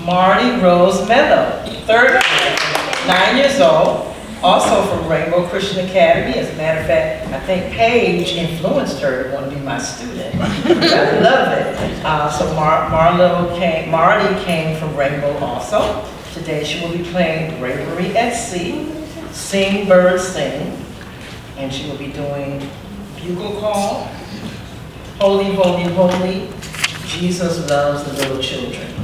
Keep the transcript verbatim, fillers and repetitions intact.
Marley Rose Mello, third grade, nine years old, also from Rainbow Christian Academy. As a matter of fact, I think Paige influenced her to want to be my student. I love it. Uh, so Mar Marlo came, Marley came from Rainbow also. Today she will be playing Bravery at Sea, Sing Bird Sing, and she will be doing Bugle Call, Holy, Holy, Holy, Jesus Loves the Little Children.